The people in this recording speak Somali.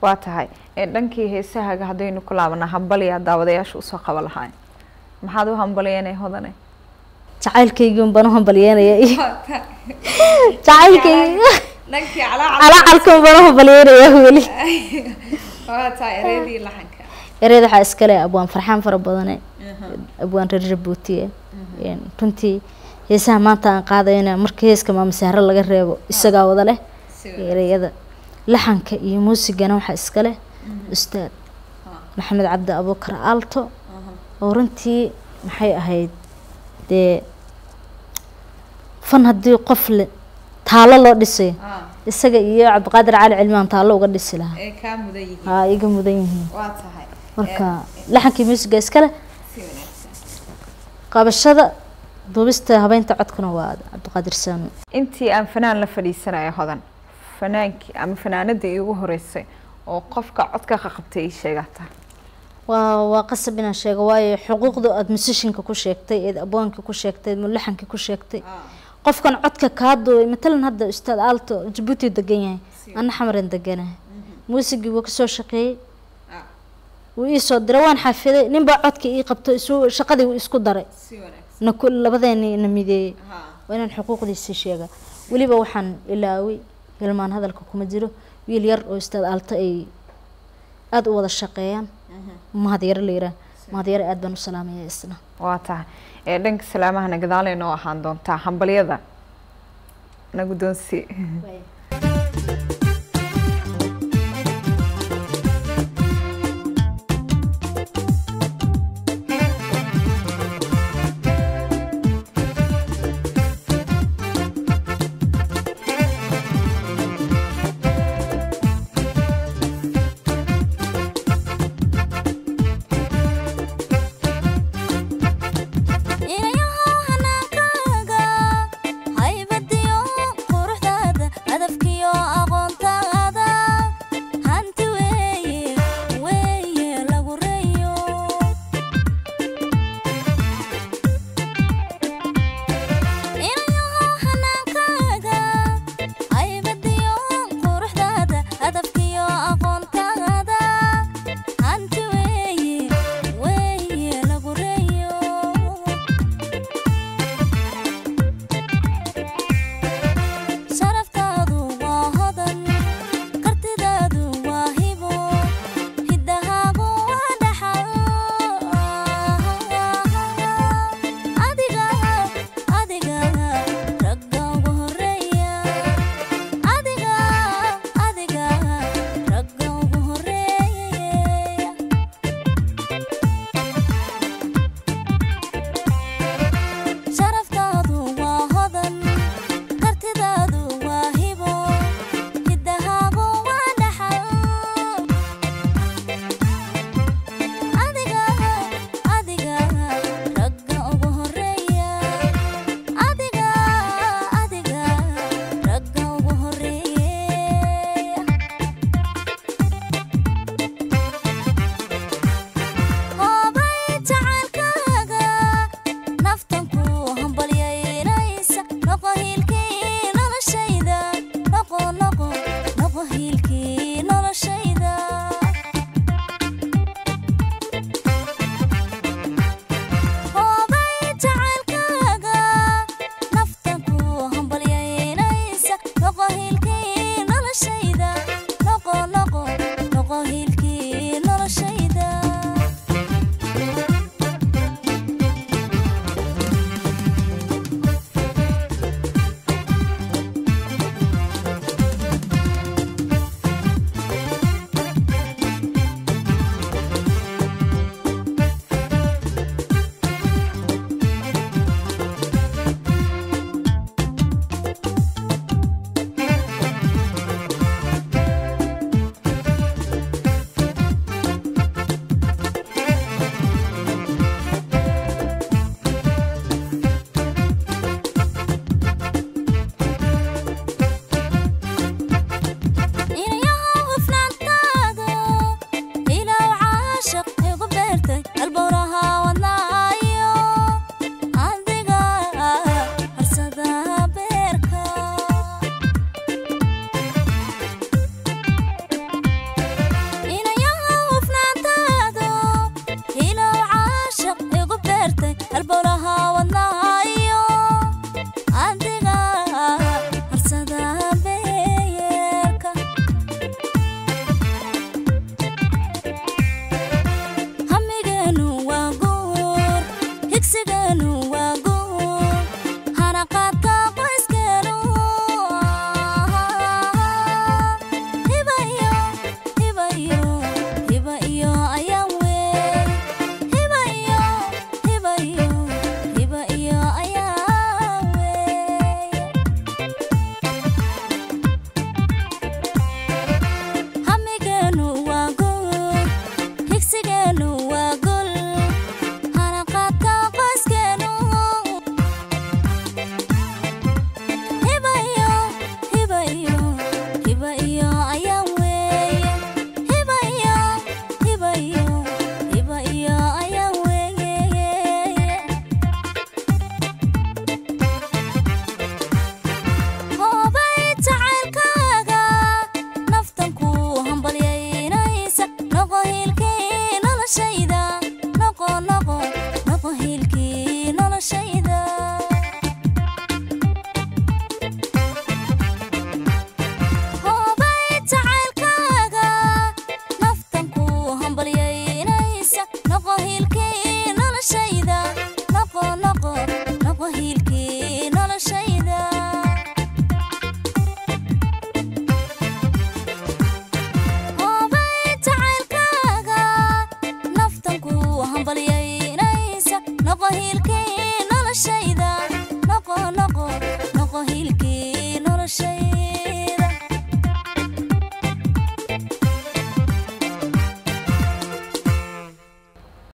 waa tahay dhankii heesaha hadaynu ku laabana hambaliya daawadayaasha u soo qaban lahayn maxaad u hambaliyeenay hodane jacaylkaygu baan u hambaliyeenaya jacaylkaygu dhankii ala alkan baan u hambaliyeenaya wali waa tahay ereedii laxanka ereed waxa iskale abwaan farxaan fara badan abwaan reer Jabuuti runtii heesaha maanta aan qaadayna markii heeska maama sahra laga reebo isaga wada leh ereeyada laxanka iyo muusigana waxa iskale ustaad maxamed cabdi abukar alto oo runtii maxay ahayd fan hadii qof le taalo loo dhisay isaga iyo Cabdiqaadir Cali Cilmaan taalo uga dhisi lahaa ee ka mudan yihiin iga mudan yihiin waa tahay marka laxankii muusiga iskale qabashada duubista habeynta codkuna waa Cabdiqaadir Saanu intii aan fanaan la fadhiisanayo hodan fanaanki ama fanaanada ugu horeysay oo qofka codka ka qabtay sheegata waa qasab inaan sheego waayo xuquuqda aad musicianka ku sheegtay ee abwaanka ku sheegtay mulaxanka ku sheegtay qofkan codka ka duubay matalan hadda ustaad alto Jabuuti degan yahay ana xamaran deganahay muusigii wuu ka soo shaqeeyay wuu isoo diray waan xafiday ninba codka ii qabto shaqadii uu isku daray nakul labadeena namideey waa inaan xuquuqdiisa sheega waliba waxaan ilaaway ilmaan hadalka kuma jiro wiil yar oo ustaad alto ay aad u wada shaqeeyaan mahadiyar leera mahadiyar aad baan u salaamayaa isna waa tahay dhanka salaamahana gadaaleyna oo ahaan doontaa hambaliyada nagu doonsi